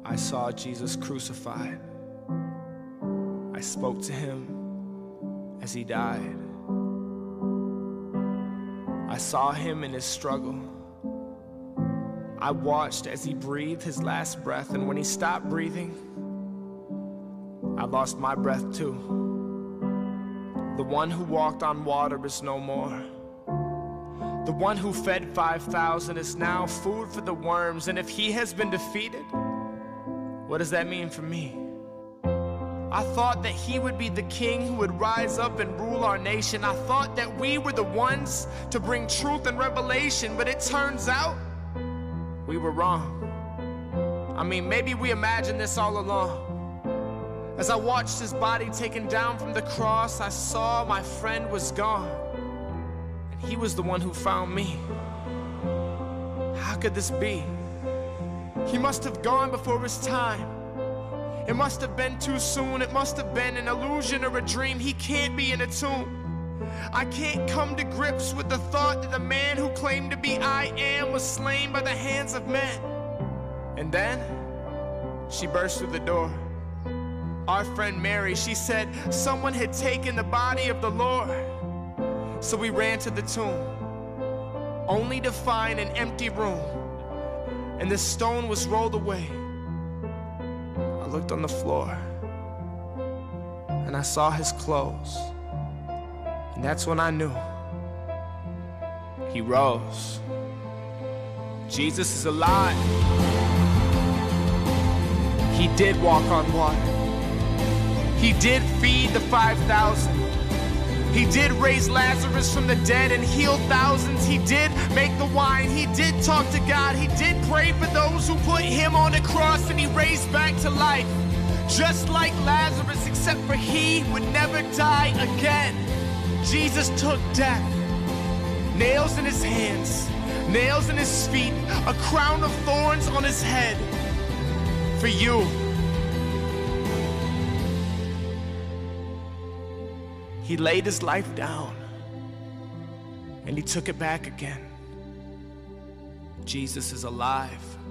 I saw Jesus crucified. I spoke to him as he died. I saw him in his struggle. I watched as he breathed his last breath, and when he stopped breathing, I lost my breath too. The one who walked on water is no more. The one who fed 5,000 is now food for the worms, and if he has been defeated, what does that mean for me? I thought that he would be the king who would rise up and rule our nation. I thought that we were the ones to bring truth and revelation, but it turns out we were wrong. I mean, maybe we imagined this all along. As I watched his body taken down from the cross, I saw my friend was gone, and he was the one who found me. How could this be? He must have gone before his time. It must have been too soon. It must have been an illusion or a dream. He can't be in a tomb. I can't come to grips with the thought that the man who claimed to be I Am was slain by the hands of men. And then she burst through the door. Our friend Mary, she said someone had taken the body of the Lord. So we ran to the tomb, only to find an empty room, and the stone was rolled away. I looked on the floor, and I saw his clothes, and that's when I knew he rose. Jesus is alive. He did walk on water. He did feed the 5,000. He did raise Lazarus from the dead and heal thousands. He did make the wine. He did talk to God. He did pray for those who put him on the cross, and he raised back to life. Just like Lazarus, except for he would never die again. Jesus took death. Nails in his hands, nails in his feet, a crown of thorns on his head. For you. He laid his life down, and he took it back again. Jesus is alive.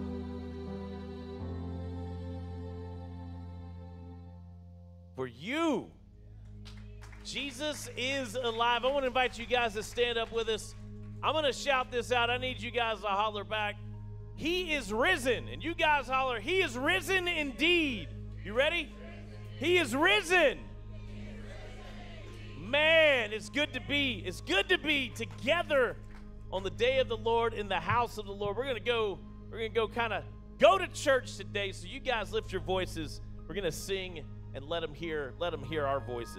For you, Jesus is alive. I want to invite you guys to stand up with us. I'm going to shout this out. I need you guys to holler back. He is risen. And you guys holler, he is risen indeed. You ready? He is risen. Man, it's good to be together on the day of the Lord in the house of the Lord. We're going to go go to church today. So you guys lift your voices. We're going to sing and let them hear our voices.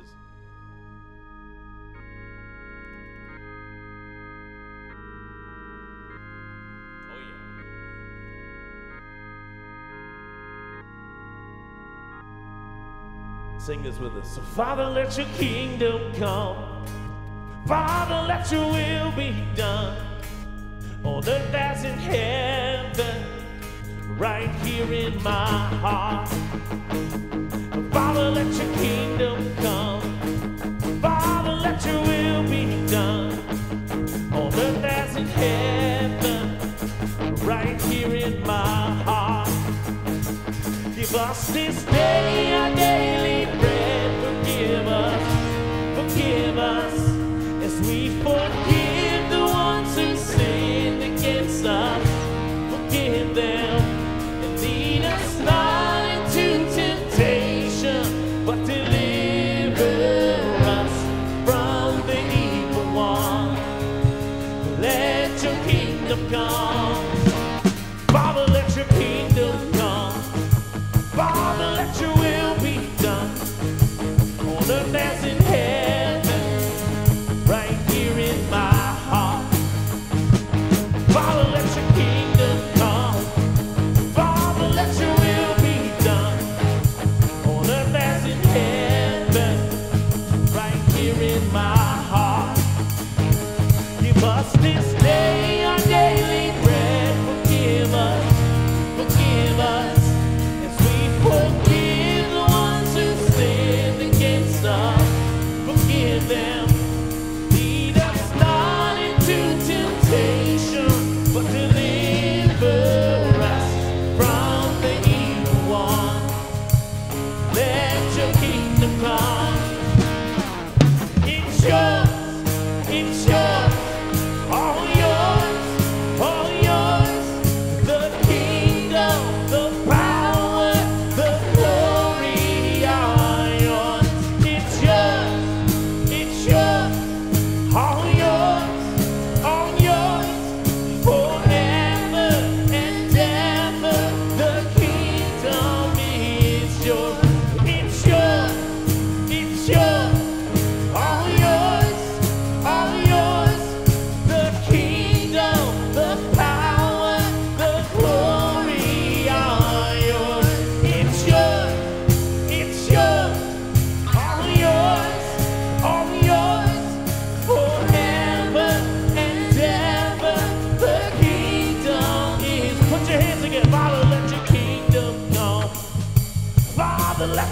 Oh yeah. Sing this with us. So Father, let your kingdom come. Father, let your will be done on earth as in heaven, right here in my heart. Father, let your kingdom come. Father, let your will be done on earth as in heaven, right here in my heart. Give us this day our daily bread. Forgive us as we forgive the ones who sinned against us. Forgive them and lead us not into temptation, but deliver us from the evil one. Let your kingdom come. Father, let your kingdom come. Father, let your will be done on earth as in heaven, right here in my heart. Father, let your kingdom come. Father, let your will be done on earth as in heaven, right here in my heart. Give us this day our daily bread. Forgive us as we forgive the ones who sinned against us. Forgive them. Lead us not into temptation, but deliver us from the evil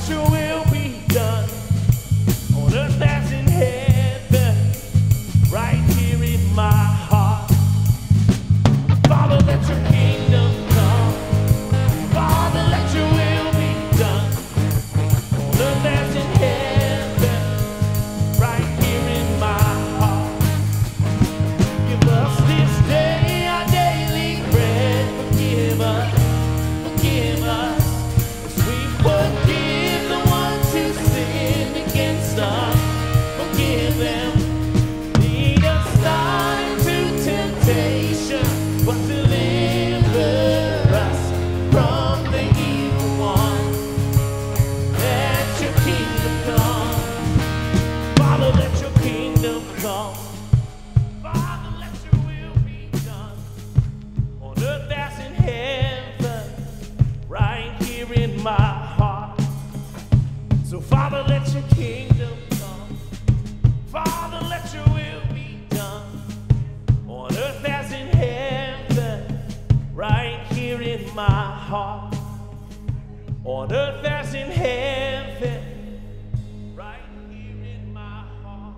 let your will be done on earth as in heaven, right here in my heart. Father, let your kingdom come. Father, let your will be done on earth as in heaven, right here in my heart. Give us this day our daily bread. Forgive us, as we forgive the ones who sin against us. Forgive them. Lead us not into temptation, but deliver us from the evil one. Let your kingdom come. Father, let your kingdom come. Father, let your will be done on earth as in heaven, right here in my heart. So Father, let your kingdom come. Father, let your will be done on earth as in heaven, right here in my heart. On earth as in heaven, right here in my heart.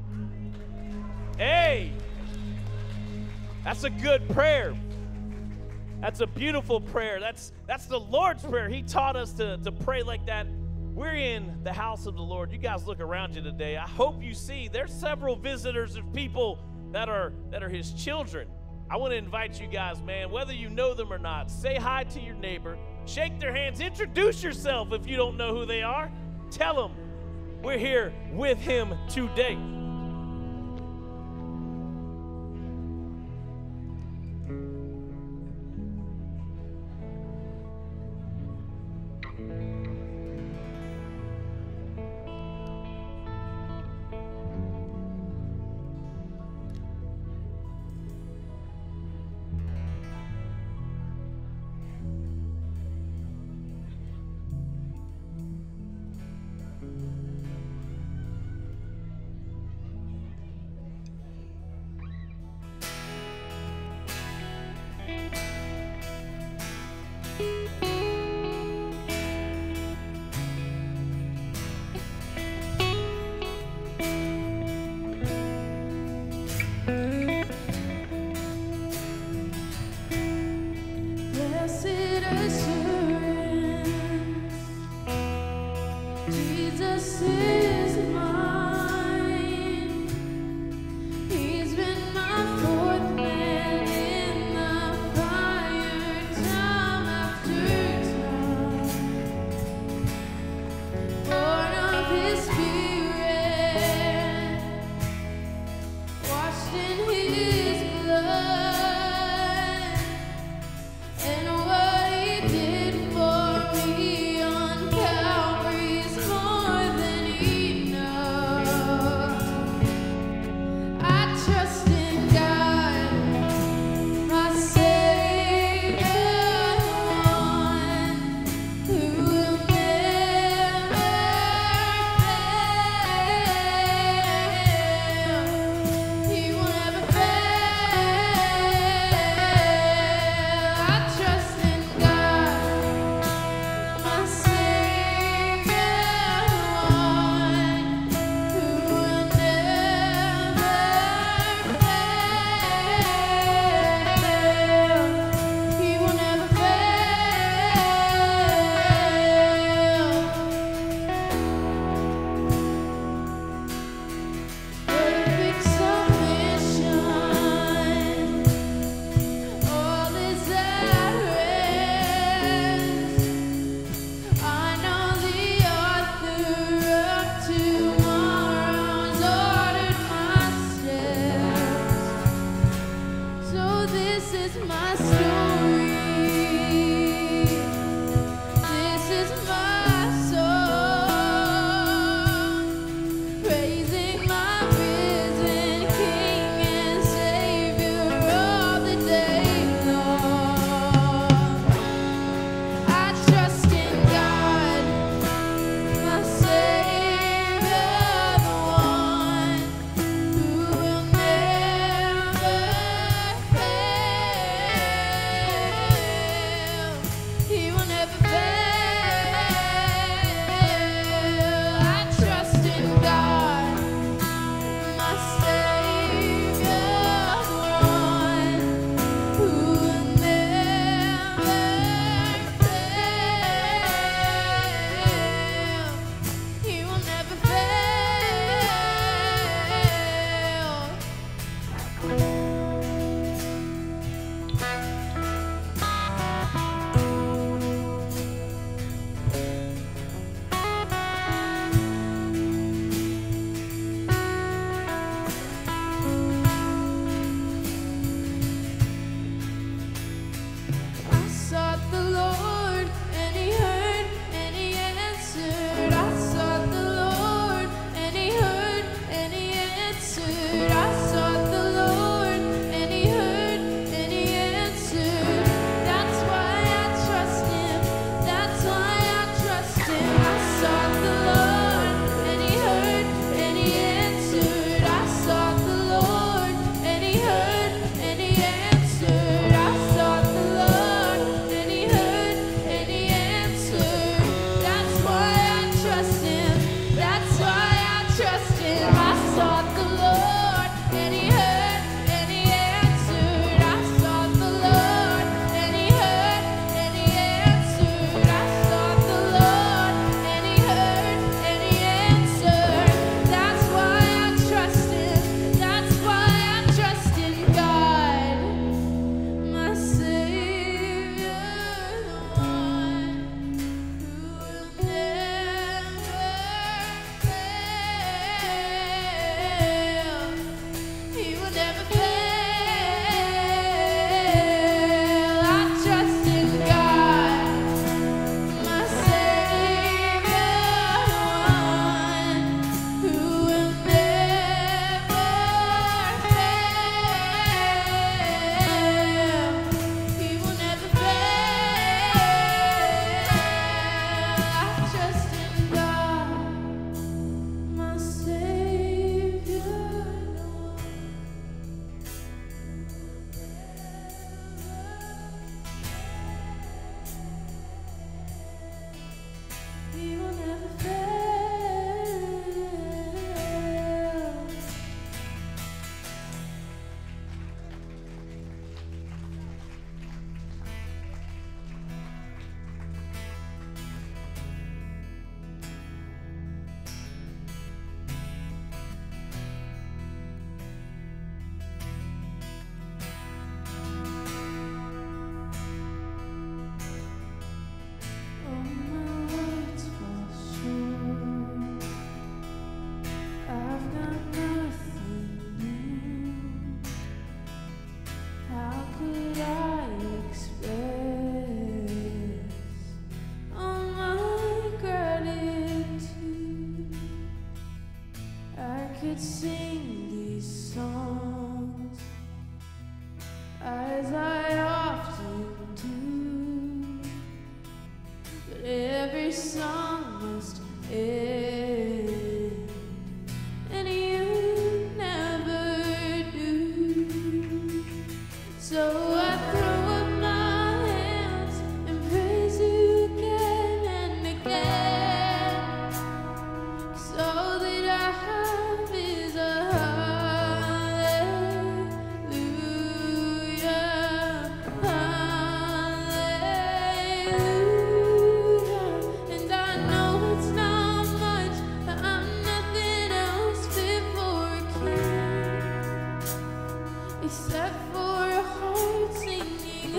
Hey, that's a good prayer. That's a beautiful prayer. That's the Lord's Prayer. He taught us to pray like that. We're in the house of the Lord. You guys look around you today. I hope you see there's several visitors of people that are his children. I want to invite you guys, man, whether you know them or not, say hi to your neighbor, shake their hands, introduce yourself if you don't know who they are. Tell them we're here with him today. could sing these songs as I often do, but every song must end, and you never do. So I throw up my hands and praise you again and again. 'Cause all that I have is a hallelujah, hallelujah. And I know it's not much, but I'm nothing else fit for a king, except for a heart singing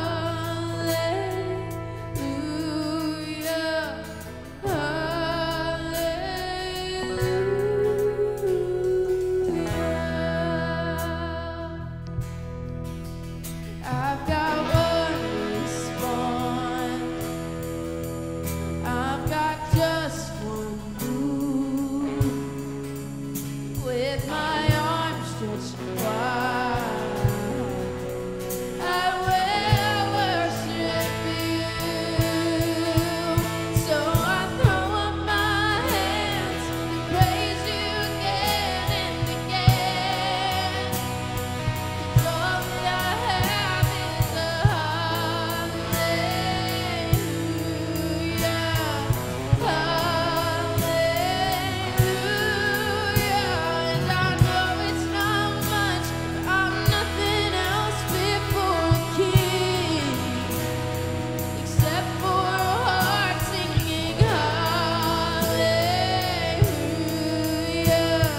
hallelujah, hallelujah. I've got one response, I've got just one move, with my arms stretched wide, I will worship you. So I throw up my hands and praise you again and again. 'Cause all that I have is a hallelujah, hallelujah. And I know it's not much, but I'm nothing else fit for a king, except for a heart singing hallelujah,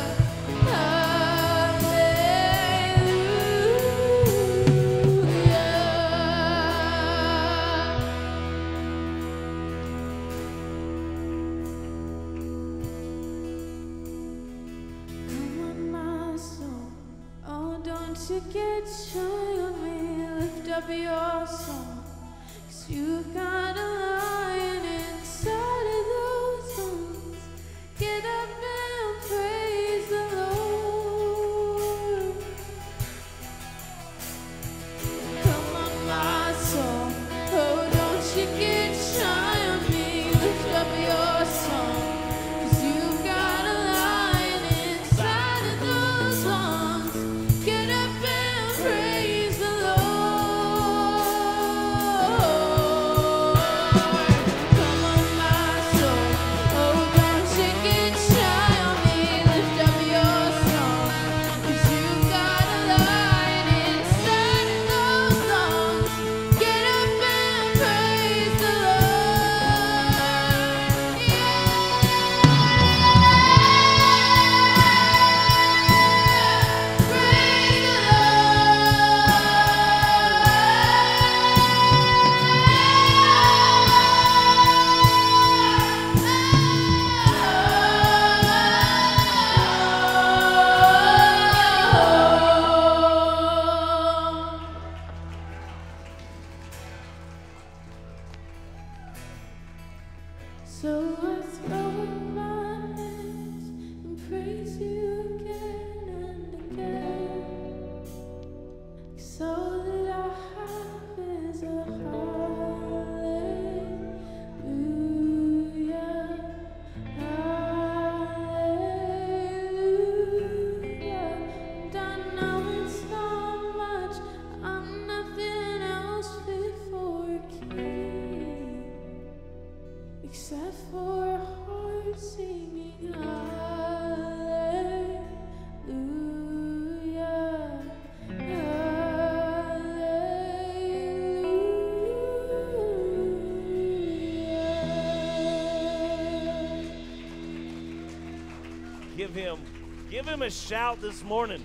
hallelujah. Come on, my soul, oh, don't you get shy on me. Lift up your song, 'cause you've got a lion inside of those lungs. Get up and praise the Lord. Come on, my soul, oh, don't you get shy on me. Lift up your song, 'cause you've got a lion inside of those lungs. Get up and praise the Lord. Come on, my soul, oh, don't you get shy on me. Lift up your song, 'cause you've got a lion inside of those lungs. Get up and praise the Lord. Praise the Lord. So I throw up my hands and praise you again and again. 'Cause all that I have is a hallelujah, hallelujah. And I know it's not much, I'm nothing else fit for a king, except for a heart singing hallelujah, hallelujah. Give him a shout this morning.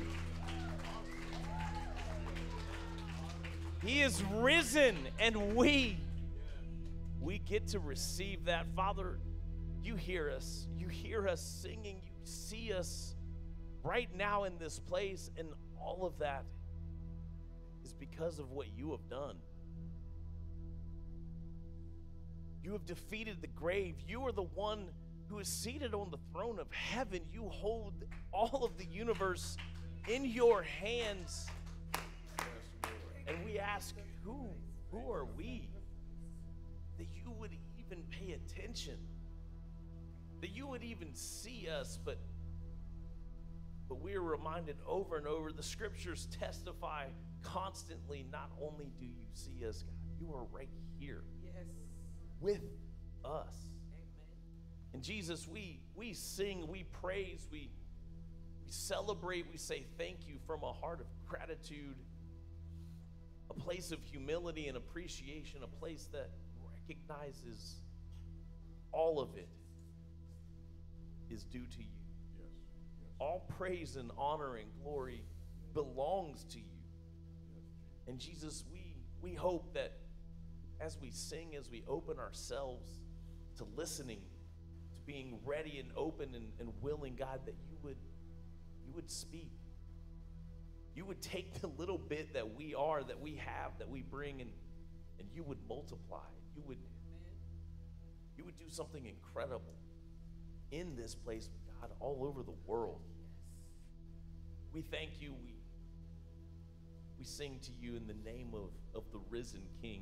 He is risen, and we get to receive that. Father, you hear us. You hear us singing. You see us right now in this place, and all of that is because of what you have done. You have defeated the grave. You are the one who is seated on the throne of heaven. You hold all of the universe in your hands. And we ask, who are we that you would even pay attention, that you would even see us? But we are reminded over and over, the scriptures testify constantly, not only do you see us, God, you are right here with us. And Jesus, we sing, we praise, we celebrate, we say thank you from a heart of gratitude, a place of humility and appreciation, a place that recognizes all of it is due to you. All praise and honor and glory belongs to you. And Jesus, we hope that as we sing, as we open ourselves to listening, to being ready and open and willing, God, that you would speak. You would take the little bit that we are, that we have, that we bring, and you would multiply. You would do something incredible in this place, God, all over the world. We thank you. We sing to you in the name of the risen King.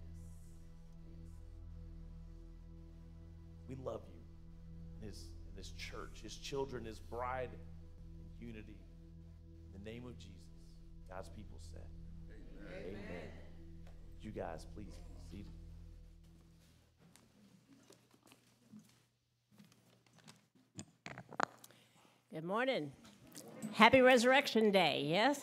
We love you and his church, his children, his bride in unity. In the name of Jesus, God's people said, Amen. Amen. You guys, please be seated. Good morning. Happy Resurrection Day, yes?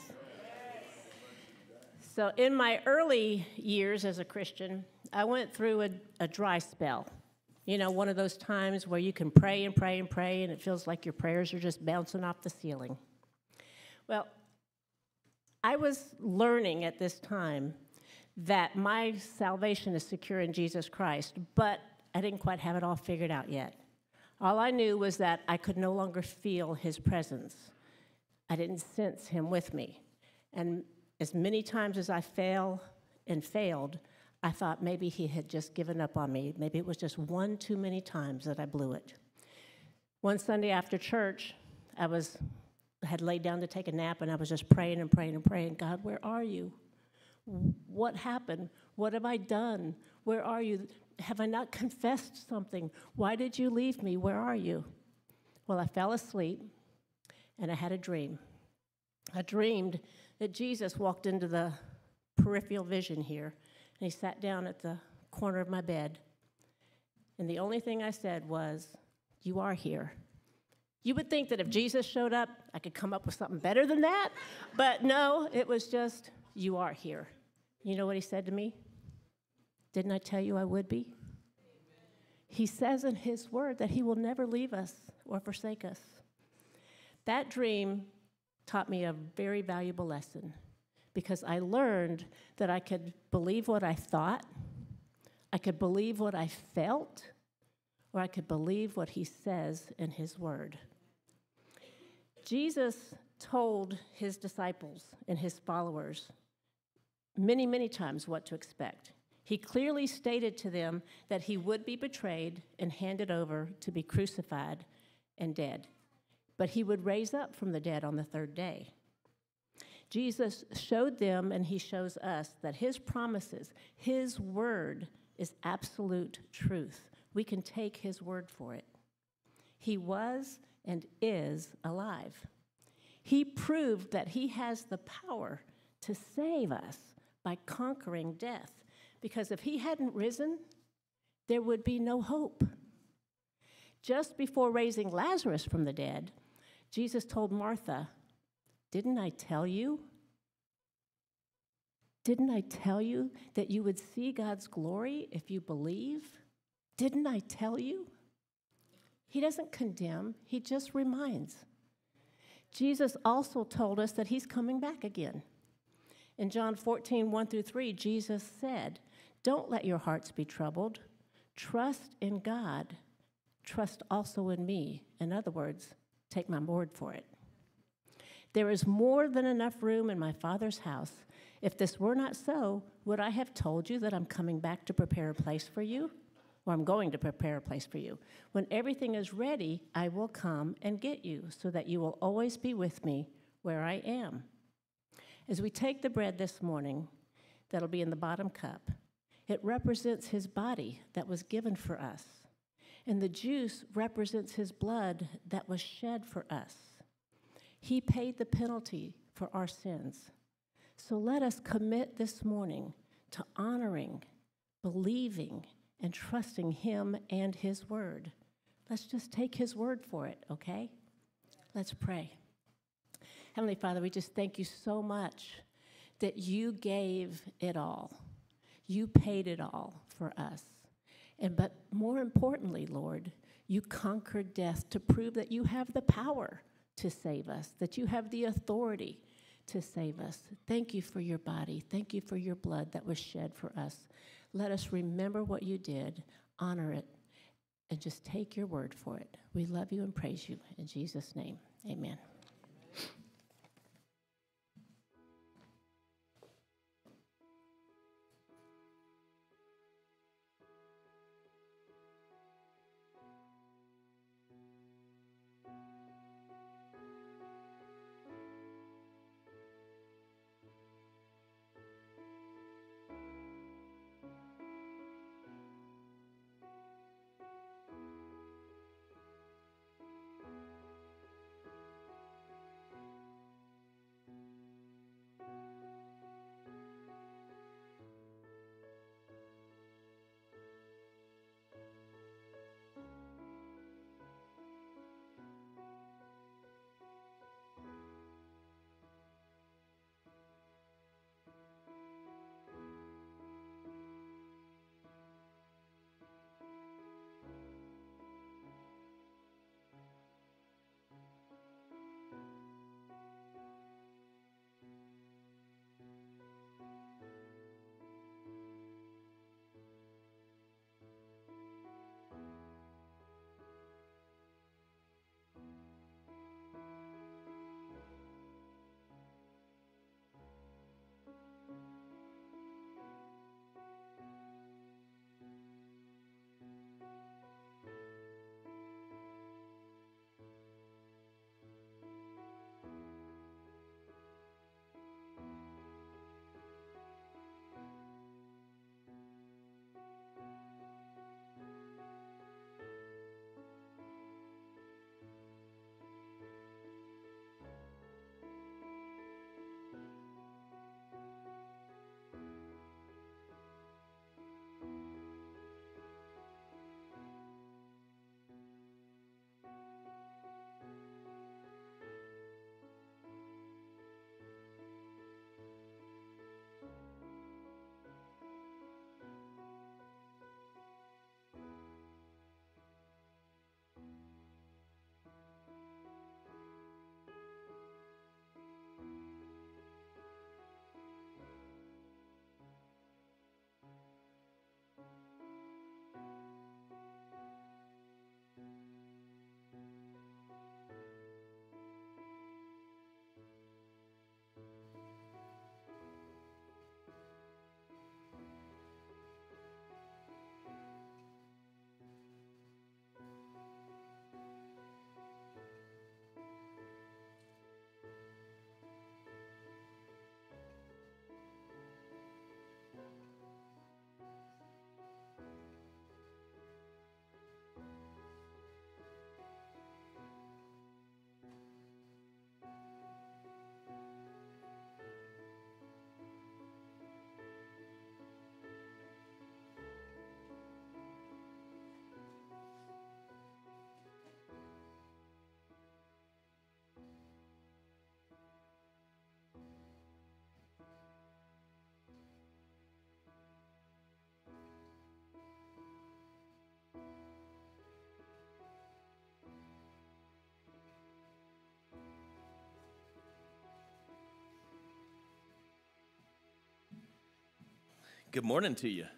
So in my early years as a Christian, I went through a dry spell. You know, one of those times where you can pray and pray and pray, and it feels like your prayers are just bouncing off the ceiling. Well, I was learning at this time that my salvation is secure in Jesus Christ, but I didn't quite have it all figured out yet. All I knew was that I could no longer feel his presence. I didn't sense him with me. And as many times as I failed, I thought maybe he had just given up on me. Maybe it was just one too many times that I blew it. One Sunday after church, I had laid down to take a nap, and I was just praying and praying and praying. God, where are you? What happened? What have I done? Where are you? Have I not confessed something? Why did you leave me? Where are you? Well, I fell asleep, and I had a dream. I dreamed that Jesus walked into the peripheral vision here, and he sat down at the corner of my bed. And the only thing I said was, you are here. You would think that if Jesus showed up, I could come up with something better than that. But no, it was just, you are here. You know what he said to me? Didn't I tell you I would be? He says in his word that he will never leave us or forsake us. That dream taught me a very valuable lesson, because I learned that I could believe what I thought, I could believe what I felt, or I could believe what he says in his word. Jesus told his disciples and his followers many, many times what to expect. He clearly stated to them that he would be betrayed and handed over to be crucified and dead, but he would raise up from the dead on the third day. Jesus showed them, and he shows us, that his promises, his word, is absolute truth. We can take his word for it. He was and is alive. He proved that he has the power to save us by conquering death, because if he hadn't risen, there would be no hope. Just before raising Lazarus from the dead, Jesus told Martha, didn't I tell you? Didn't I tell you that you would see God's glory if you believe? Didn't I tell you? He doesn't condemn, he just reminds. Jesus also told us that he's coming back again. In John 14, 1-3, Jesus said, don't let your hearts be troubled. Trust in God. Trust also in me. In other words, take my word for it. There is more than enough room in my Father's house. If this were not so, would I have told you that I'm coming back to prepare a place for you? or I'm going to prepare a place for you. When everything is ready, I will come and get you, so that you will always be with me where I am. As we take the bread this morning, that'll be in the bottom cup, it represents his body that was given for us. And the juice represents his blood that was shed for us. He paid the penalty for our sins. So let us commit this morning to honoring, believing, and trusting him and his word. Let's just take his word for it, okay? Let's pray. Heavenly Father, we just thank you so much that you gave it all. You paid it all for us. But more importantly, Lord, you conquered death to prove that you have the power to save us, that you have the authority to save us. Thank you for your body. Thank you for your blood that was shed for us. Let us remember what you did, honor it, and just take your word for it. We love you and praise you. In Jesus' name, amen. Good morning to you.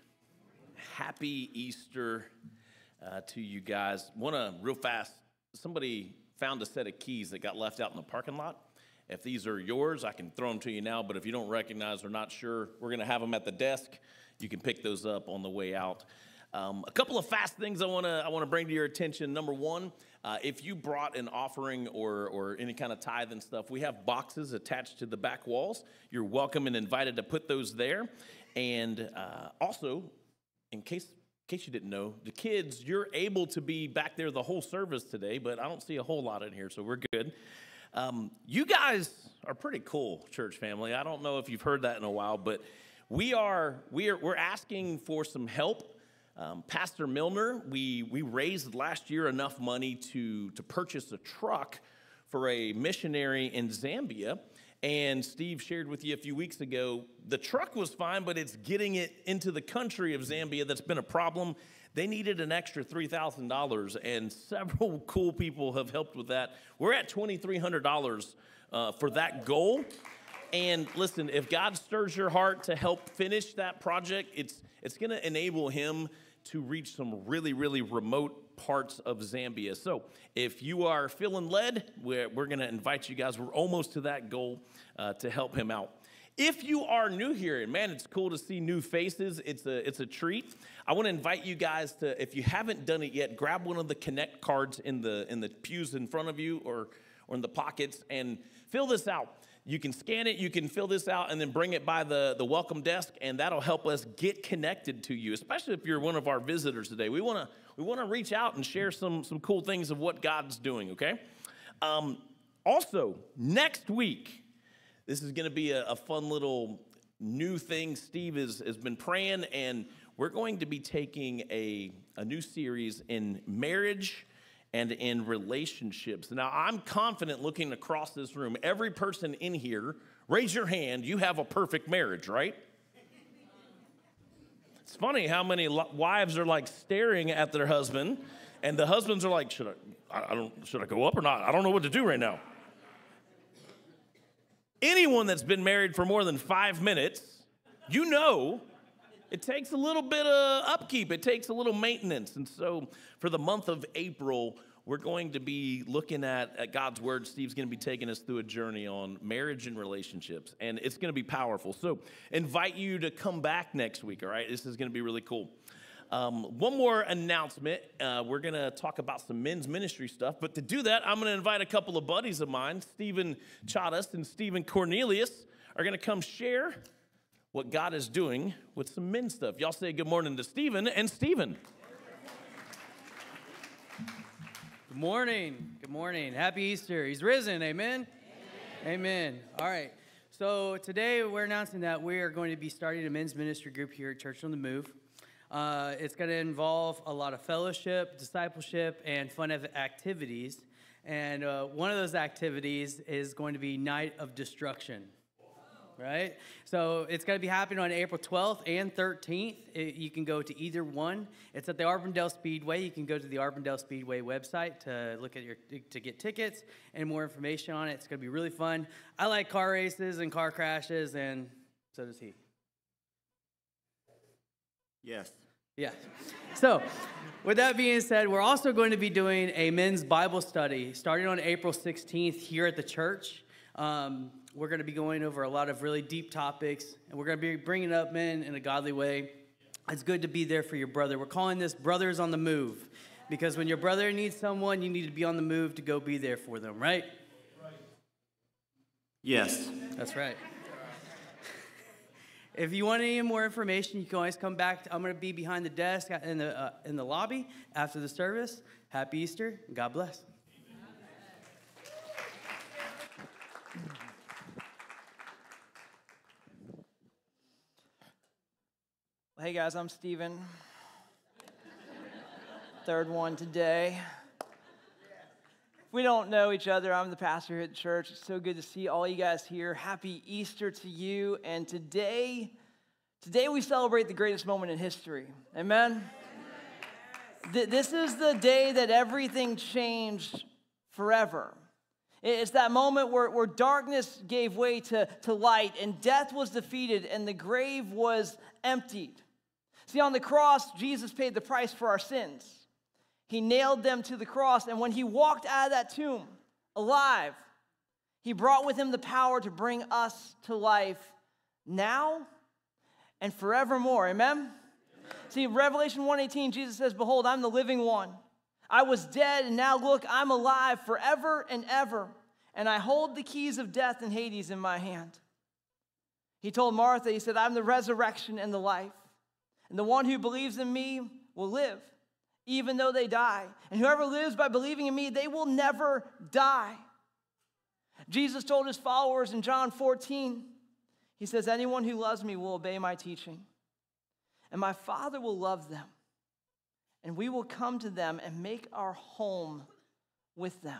Happy Easter to you guys. Want to, real fast, somebody found a set of keys that got left out in the parking lot. If these are yours, I can throw them to you now, but if you don't recognize or not sure, we're going to have them at the desk. You can pick those up on the way out. A couple of fast things I want to bring to your attention. Number one, if you brought an offering or any kind of tithe and stuff, we have boxes attached to the back walls. You're welcome and invited to put those there. And also, in case you didn't know, the kids, you're able to be back there the whole service today, but I don't see a whole lot in here, so we're good. You guys are pretty cool, church family. I don't know if you've heard that in a while, but we're asking for some help. Pastor Milner, we raised last year enough money to purchase a truck for a missionary in Zambia. And Steve shared with you a few weeks ago, the truck was fine, but it's getting it into the country of Zambia that's been a problem. They needed an extra $3,000, and several cool people have helped with that. We're at $2,300 for that goal. And listen, if God stirs your heart to help finish that project, it's going to enable him to reach some really, really remote parts of Zambia. So if you are feeling led, we're going to invite you guys. We're almost to that goal to help him out. If you are new here, and man, it's cool to see new faces. It's a treat. I want to invite you guys to, if you haven't done it yet, grab one of the Connect cards in the pews in front of you or in the pockets and fill this out. You can scan it, you can fill this out, and then bring it by the welcome desk, and that'll help us get connected to you, especially if you're one of our visitors today. We want to reach out and share some cool things of what God's doing, okay? Also, next week, this is going to be a fun little new thing. Steve has been praying, and we're going to be taking a new series in marriage and in relationships. Now, I'm confident looking across this room, every person in here, raise your hand, you have a perfect marriage, right? It's funny how many wives are like staring at their husband, and the husbands are like, should I go up or not? I don't know what to do right now. Anyone that's been married for more than 5 minutes, you know it takes a little bit of upkeep. It takes a little maintenance. And so for the month of April, we're going to be looking at God's Word. Steve's going to be taking us through a journey on marriage and relationships, and it's going to be powerful. So invite you to come back next week, all right? This is going to be really cool. One more announcement. We're going to talk about some men's ministry stuff, but to do that, I'm going to invite a couple of buddies of mine, Stephen Chadas and Stephen Cornelius, are going to come share what God is doing with some men's stuff. Y'all say good morning to Stephen and Stephen. Good morning. Good morning. Happy Easter. He's risen. Amen? Amen. All right. So today we're announcing that we are going to be starting a men's ministry group here at Church on the Move. It's going to involve a lot of fellowship, discipleship, and fun activities. And one of those activities is going to be Night of Destruction. Right? So it's going to be happening on April 12th and 13th. You can go to either one. It's at the Arbondale Speedway. You can go to the Arbondale Speedway website to look at to get tickets and more information on it. It's going to be really fun. I like car races and car crashes, and so does he. Yes. Yeah. So with that being said, we're also going to be doing a men's Bible study starting on April 16th here at the church. We're going to be going over a lot of really deep topics, and we're going to be bringing up men in a godly way. It's good to be there for your brother. We're calling this Brothers on the Move, because when your brother needs someone, you need to be on the move to go be there for them, right? Yes. That's right. If you want any more information, you can always come back. I'm going to be behind the desk in the lobby after the service. Happy Easter. God bless. Hey guys, I'm Steven. Third one today. If we don't know each other, I'm the pastor here at the church. It's so good to see all you guys here. Happy Easter to you. And today we celebrate the greatest moment in history. Amen? This is the day that everything changed forever. It's that moment where darkness gave way to light, and death was defeated, and the grave was emptied. See, on the cross, Jesus paid the price for our sins. He nailed them to the cross, and when he walked out of that tomb alive, he brought with him the power to bring us to life now and forevermore. Amen? See, Revelation 1:18, Jesus says, behold, I'm the living one. I was dead, and now look, I'm alive forever and ever, and I hold the keys of death and Hades in my hand. He told Martha, he said, I'm the resurrection and the life, and the one who believes in me will live, even though they die. And whoever lives by believing in me, they will never die. Jesus told his followers in John 14, he says, anyone who loves me will obey my teaching, and my Father will love them, and we will come to them and make our home with them.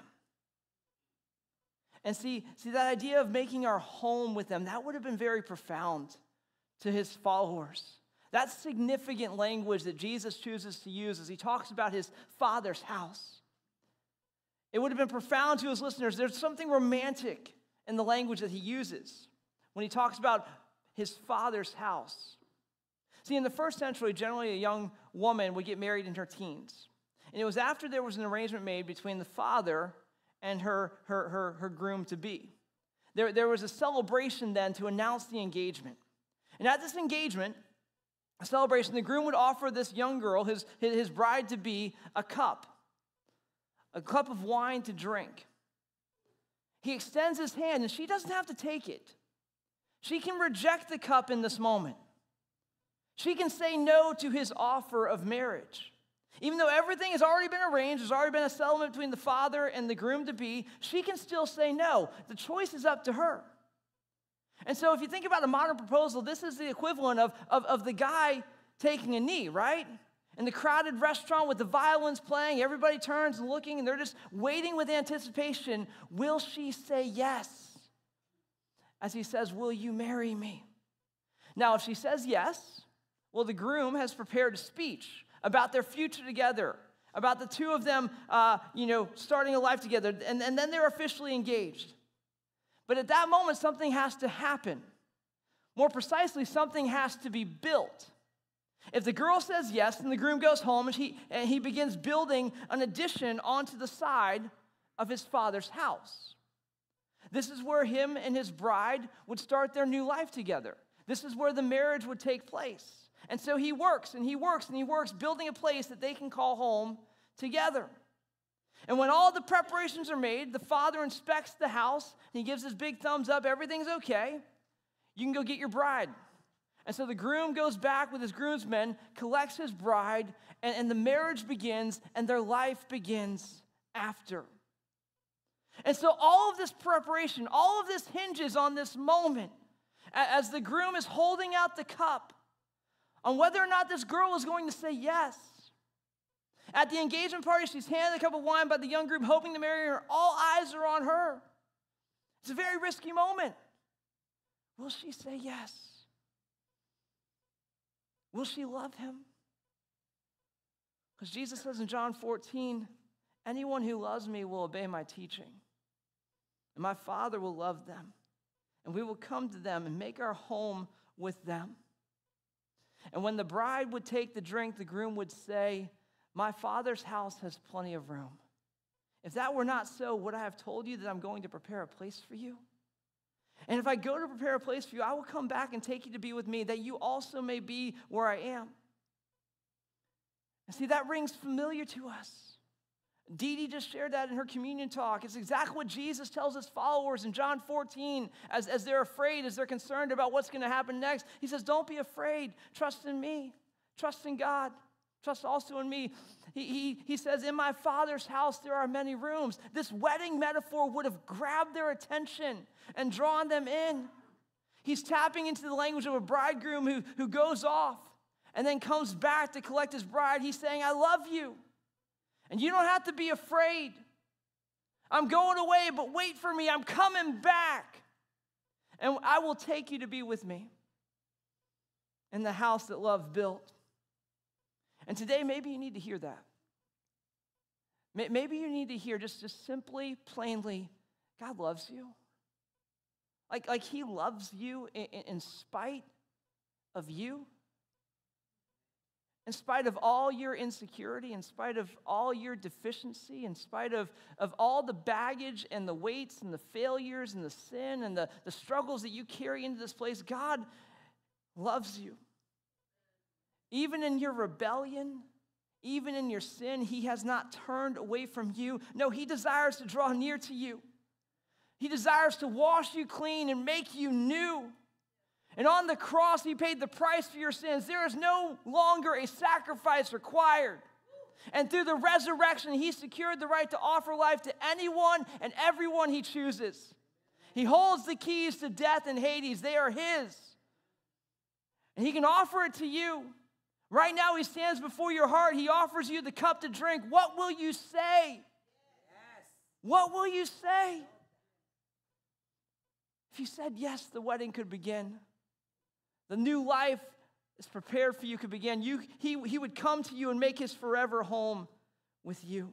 And see that idea of making our home with them, that would have been very profound to his followers. That's significant language that Jesus chooses to use as he talks about his Father's house. It would have been profound to his listeners. There's something romantic in the language that he uses when he talks about his Father's house. See, in the first century, generally a young woman would get married in her teens. And it was after there was an arrangement made between the father and her groom-to-be. There was a celebration then to announce the engagement. And at this engagement, a celebration, the groom would offer this young girl, his bride-to-be, a cup of wine to drink. He extends his hand, and she doesn't have to take it. She can reject the cup in this moment. She can say no to his offer of marriage. Even though everything has already been arranged, there's already been a settlement between the father and the groom-to-be, she can still say no. The choice is up to her. And so if you think about a modern proposal, this is the equivalent of the guy taking a knee, right? In the crowded restaurant with the violins playing, everybody turns and looking, and they're just waiting with anticipation. Will she say yes? As he says, will you marry me? Now, if she says yes, well, the groom has prepared a speech about their future together, about the two of them, starting a life together, and then they're officially engaged. But at that moment, something has to happen. More precisely, something has to be built. If the girl says yes, then the groom goes home, and he begins building an addition onto the side of his father's house. This is where him and his bride would start their new life together. This is where the marriage would take place. And so he works, and he works, and he works, building a place that they can call home together. And when all the preparations are made, the father inspects the house, and he gives his big thumbs up, everything's okay. You can go get your bride. And so the groom goes back with his groomsmen, collects his bride, and the marriage begins, and their life begins after. And so all of this preparation, all of this hinges on this moment, as the groom is holding out the cup, on whether or not this girl is going to say yes. At the engagement party, she's handed a cup of wine by the young groom, hoping to marry her. All eyes are on her. It's a very risky moment. Will she say yes? Will she love him? Because Jesus says in John 14, anyone who loves me will obey my teaching, and my Father will love them, and we will come to them and make our home with them. And when the bride would take the drink, the groom would say, my Father's house has plenty of room. If that were not so, would I have told you that I'm going to prepare a place for you? And if I go to prepare a place for you, I will come back and take you to be with me, that you also may be where I am. And see, that rings familiar to us. Dee Dee just shared that in her communion talk. It's exactly what Jesus tells his followers in John 14 as they're afraid, as they're concerned about what's going to happen next. He says, don't be afraid. Trust in me. Trust in God. Trust also in me. He says, in my Father's house there are many rooms. This wedding metaphor would have grabbed their attention and drawn them in. He's tapping into the language of a bridegroom who goes off and then comes back to collect his bride. He's saying, I love you. And you don't have to be afraid. I'm going away, but wait for me. I'm coming back. And I will take you to be with me in the house that love built. And today, maybe you need to hear that. Maybe you need to hear just simply, plainly, God loves you. Like he loves you in spite of you. In spite of all your insecurity, in spite of all your deficiency, in spite of all the baggage and the weights and the failures and the sin and the struggles that you carry into this place, God loves you. Even in your rebellion, even in your sin, he has not turned away from you. No, he desires to draw near to you. He desires to wash you clean and make you new. And on the cross, he paid the price for your sins. There is no longer a sacrifice required. And through the resurrection, he secured the right to offer life to anyone and everyone he chooses. He holds the keys to death and Hades. They are his. And he can offer it to you. Right now, he stands before your heart. He offers you the cup to drink. What will you say? Yes. What will you say? If you said yes, the wedding could begin. The new life is prepared for you could begin. He would come to you and make his forever home with you.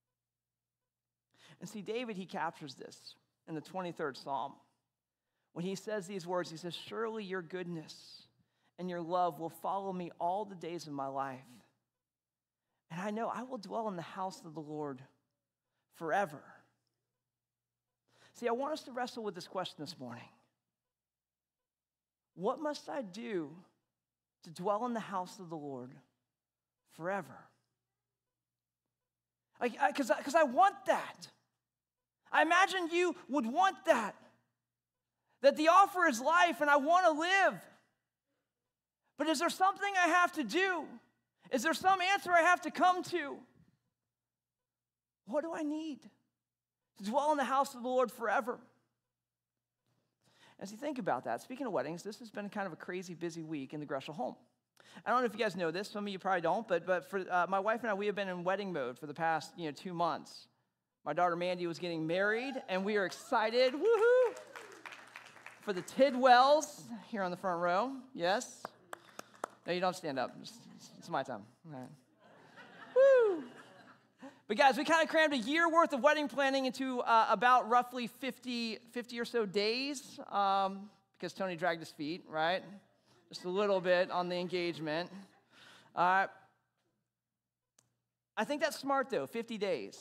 And see, David, he captures this in the 23rd Psalm. When he says these words, he says, surely your goodness and your love will follow me all the days of my life. And I know I will dwell in the house of the Lord forever. See, I want us to wrestle with this question this morning. What must I do to dwell in the house of the Lord forever? Because I want that. I imagine you would want that. That the offer is life and I want to live. But is there something I have to do? Is there some answer I have to come to? What do I need to dwell in the house of the Lord forever? As you think about that, speaking of weddings, this has been kind of a crazy busy week in the Greshel home. I don't know if you guys know this. Some of you probably don't, but for my wife and I, we have been in wedding mode for the past 2 months. My daughter Mandy was getting married, and we are excited, woohoo, for the Tidwells here on the front row. Yes. No, you don't stand up. It's my time. All right. Woo. But guys, we kind of crammed a year worth of wedding planning into about roughly 50 or so days because Tony dragged his feet, right? Just a little bit on the engagement. I think that's smart, though, 50 days.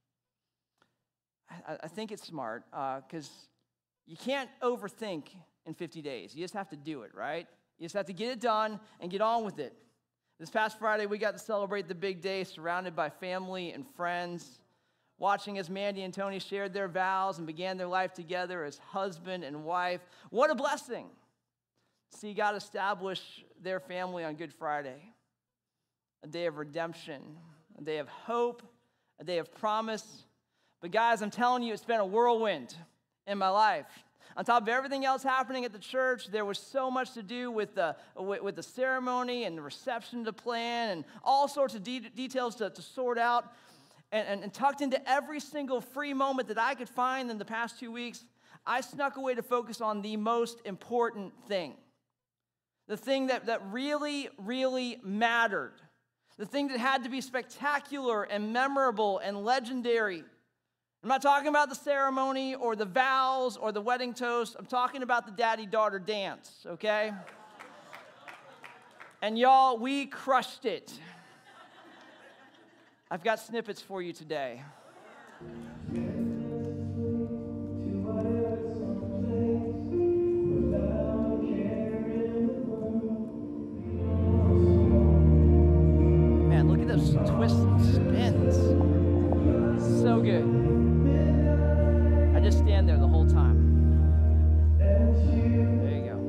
I think it's smart because you can't overthink in 50 days. You just have to do it, right? You just have to get it done and get on with it. This past Friday, we got to celebrate the big day surrounded by family and friends, watching as Mandy and Tony shared their vows and began their life together as husband and wife. What a blessing. See God establish their family on Good Friday, a day of redemption, a day of hope, a day of promise. But guys, I'm telling you, it's been a whirlwind in my life. On top of everything else happening at the church, there was so much to do with the ceremony and the reception to plan and all sorts of details to sort out. And tucked into every single free moment that I could find in the past 2 weeks, I snuck away to focus on the most important thing. The thing that really, really mattered. The thing that had to be spectacular and memorable and legendary. I'm not talking about the ceremony or the vows or the wedding toast. I'm talking about the daddy-daughter dance, okay? And y'all, we crushed it. I've got snippets for you today. Man, look at those twists and spins. So good. Just stand there the whole time. There you go.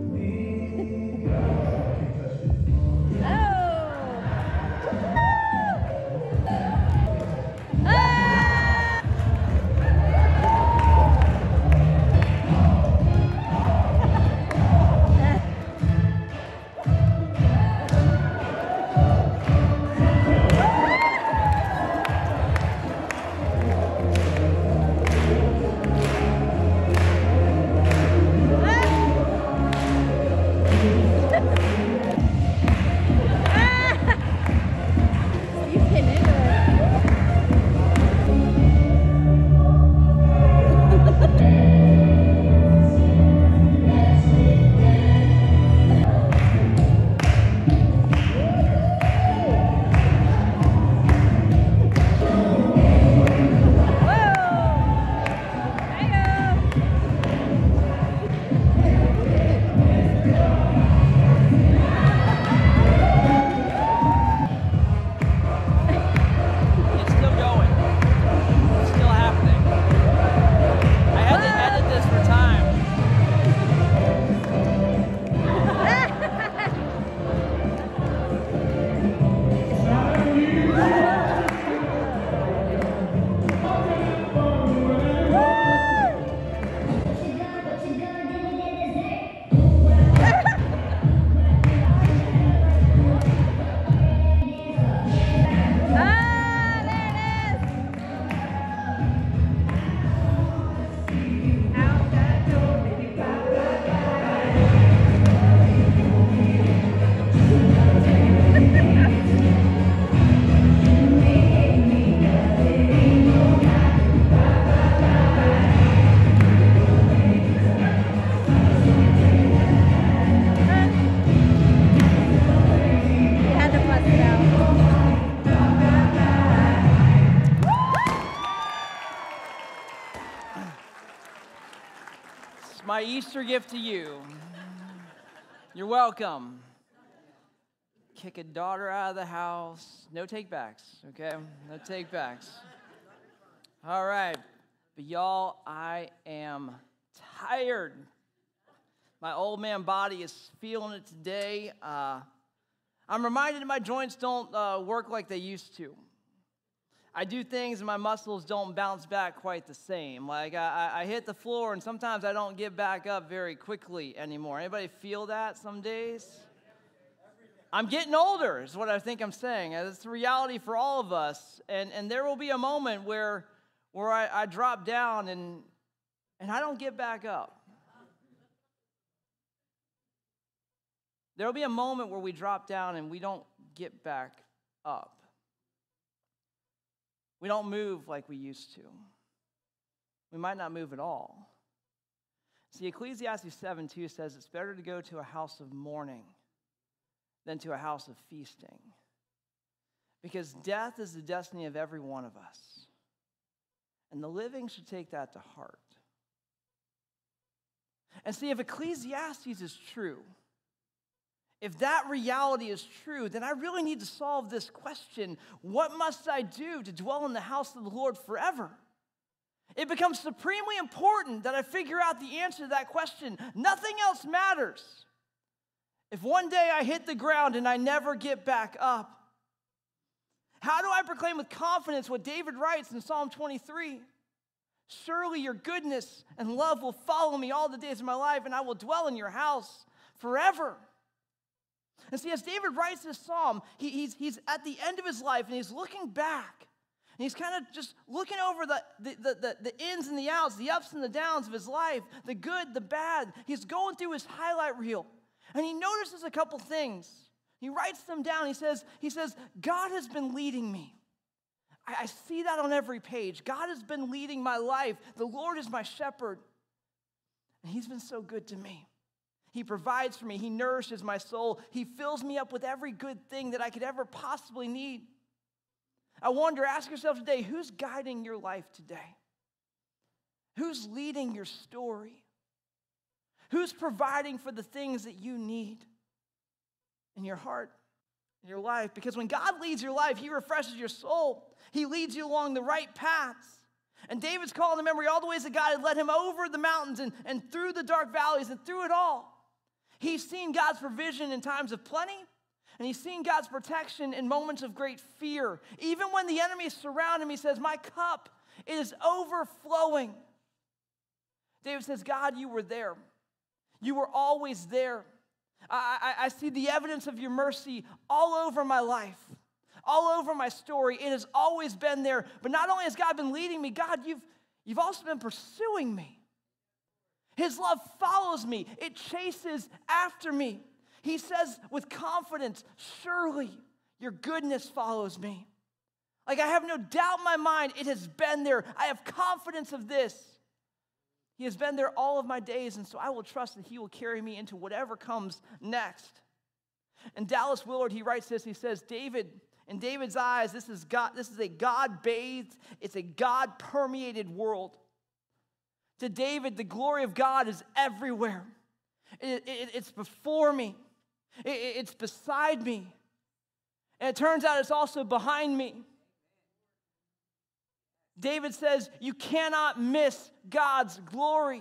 my Easter gift to you. You're welcome. Kick a daughter out of the house. No take-backs, okay? No take-backs. All right. But y'all, I am tired. My old man body is feeling it today. I'm reminded that my joints don't work like they used to. I do things and my muscles don't bounce back quite the same. Like I hit the floor and sometimes I don't get back up very quickly anymore. Anybody feel that some days? I'm getting older is what I think I'm saying. It's a reality for all of us. And there will be a moment where I drop down and I don't get back up. There will be a moment where we drop down and we don't get back up. We don't move like we used to. We might not move at all. See, Ecclesiastes 7:2 says it's better to go to a house of mourning than to a house of feasting. Because death is the destiny of every one of us. And the living should take that to heart. And see, if Ecclesiastes is true, if that reality is true, then I really need to solve this question: what must I do to dwell in the house of the Lord forever? It becomes supremely important that I figure out the answer to that question. Nothing else matters if one day I hit the ground and I never get back up. How do I proclaim with confidence what David writes in Psalm 23? Surely your goodness and love will follow me all the days of my life, and I will dwell in your house forever. And see, as David writes this psalm, he's at the end of his life, and he's looking back. And he's kind of just looking over the ins and the outs, the ups and the downs of his life, the good, the bad. He's going through his highlight reel. And he notices a couple things. He writes them down. He says, God has been leading me. I see that on every page. God has been leading my life. The Lord is my shepherd. And he's been so good to me. He provides for me. He nourishes my soul. He fills me up with every good thing that I could ever possibly need. I wonder, ask yourself today, who's guiding your life today? Who's leading your story? Who's providing for the things that you need in your heart, in your life? Because when God leads your life, he refreshes your soul. He leads you along the right paths. And David's calling to memory all the ways that God had led him over the mountains and through the dark valleys and through it all. He's seen God's provision in times of plenty, and he's seen God's protection in moments of great fear. Even when the enemy surrounds him, he says, my cup is overflowing. David says, God, you were there. You were always there. I see the evidence of your mercy all over my life, all over my story. It has always been there. But not only has God been leading me, God, you've also been pursuing me. His love follows me. It chases after me. He says with confidence, surely your goodness follows me. Like I have no doubt in my mind, it has been there. I have confidence of this. He has been there all of my days, and so I will trust that he will carry me into whatever comes next. And Dallas Willard, he writes this, he says, in David's eyes, this is a God-bathed, it's a God-permeated world. To David, the glory of God is everywhere. It's before me. It's beside me. And it turns out it's also behind me. David says, you cannot miss God's glory.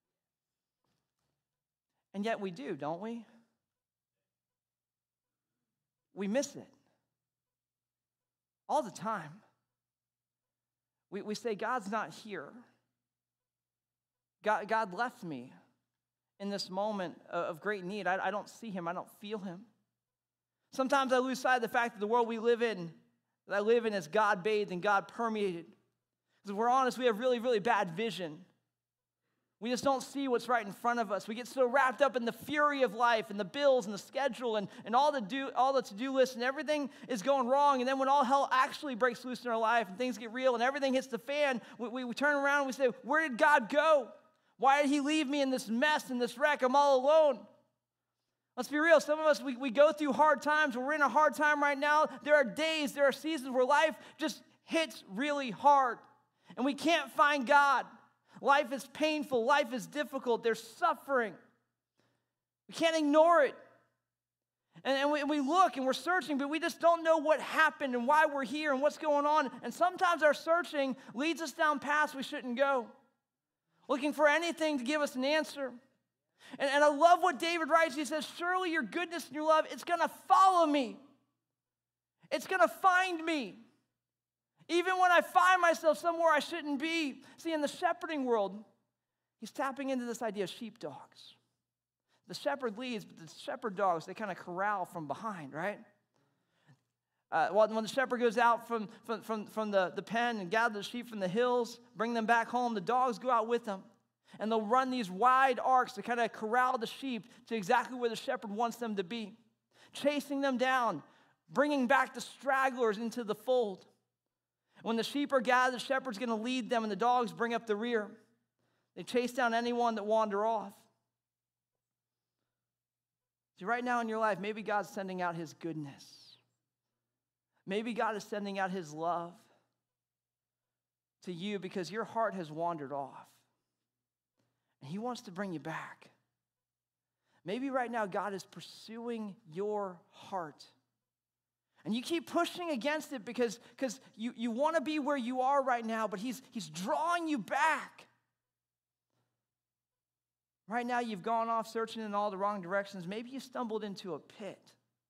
And yet we do, don't we? We miss it. All the time. We say, God's not here. God left me in this moment of great need. I don't see him. I don't feel him. Sometimes I lose sight of the fact that the world we live in, that I live in, is God-bathed and God-permeated. Because if we're honest, we have really, really bad vision. We just don't see what's right in front of us. We get so wrapped up in the fury of life and the bills and the schedule and all the to-do lists, and everything is going wrong. And then when all hell actually breaks loose in our life and things get real and everything hits the fan, we turn around and we say, where did God go? Why did he leave me in this mess and this wreck? I'm all alone. Let's be real. Some of us, we go through hard times. We're in a hard time right now. There are days, there are seasons where life just hits really hard, and we can't find God. Life is painful. Life is difficult. There's suffering. We can't ignore it. And we look and we're searching, but we just don't know what happened and why we're here and what's going on. And sometimes our searching leads us down paths we shouldn't go, looking for anything to give us an answer. And I love what David writes. He says, surely your goodness and your love, it's going to follow me. It's going to find me. Even when I find myself somewhere I shouldn't be. See, in the shepherding world, he's tapping into this idea of sheepdogs. The shepherd leads, but the shepherd dogs, they kind of corral from behind, right? When the shepherd goes out from the pen and gathers the sheep from the hills, bring them back home, the dogs go out with them. And they'll run these wide arcs to kind of corral the sheep to exactly where the shepherd wants them to be, chasing them down, bringing back the stragglers into the fold. When the sheep are gathered, the shepherd's going to lead them, and the dogs bring up the rear. They chase down anyone that wander off. See, right now in your life, maybe God's sending out his goodness. Maybe God is sending out his love to you because your heart has wandered off. And he wants to bring you back. Maybe right now God is pursuing your heart. And you keep pushing against it because you want to be where you are right now, but he's drawing you back. Right now you've gone off searching in all the wrong directions. Maybe you stumbled into a pit.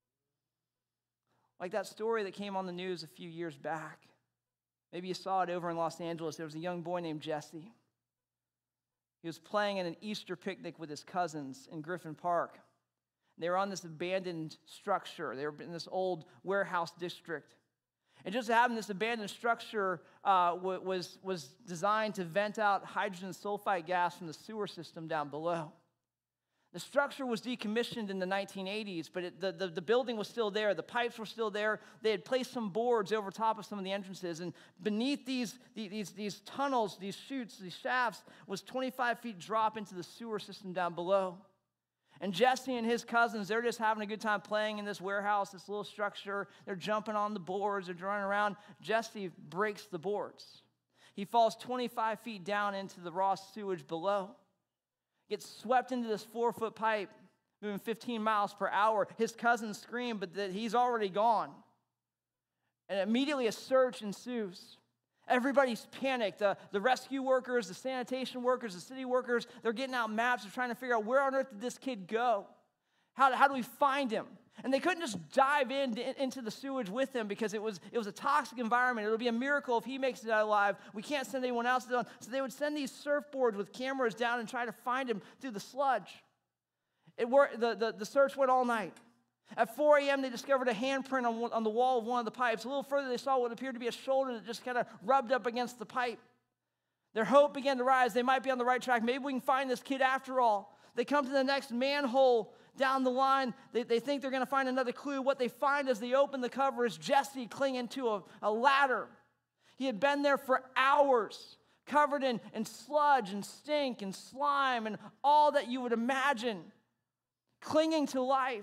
Like that story that came on the news a few years back. Maybe you saw it over in Los Angeles. There was a young boy named Jesse. He was playing at an Easter picnic with his cousins in Griffin Park. They were on this abandoned structure. They were in this old warehouse district. And just so happened, this abandoned structure was designed to vent out hydrogen sulfide gas from the sewer system down below. The structure was decommissioned in the 1980s, but the building was still there. The pipes were still there. They had placed some boards over top of some of the entrances. And beneath these tunnels, these chutes, these shafts, was 25 feet drop into the sewer system down below. And Jesse and his cousins, they're just having a good time playing in this warehouse, this little structure. They're jumping on the boards. They're running around. Jesse breaks the boards. He falls 25 feet down into the raw sewage below. Gets swept into this 4-foot pipe, moving 15 miles per hour. His cousins scream, but he's already gone. And immediately a search ensues. Everybody's panicked. The rescue workers, the sanitation workers, the city workers, they're getting out maps. They're trying to figure out where on earth did this kid go? How do we find him? And they couldn't just dive into the sewage with him because it was a toxic environment. It'll be a miracle if he makes it out alive. We can't send anyone else down. So they would send these surfboards with cameras down and try to find him through the sludge. The search went all night. At 4 a.m., they discovered a handprint on the wall of one of the pipes. A little further, they saw what appeared to be a shoulder that just kind of rubbed up against the pipe. Their hope began to rise. They might be on the right track. Maybe we can find this kid after all. They come to the next manhole down the line. They think they're going to find another clue. What they find as they open the cover is Jesse clinging to a ladder. He had been there for hours, covered in sludge and stink and slime and all that you would imagine, clinging to life.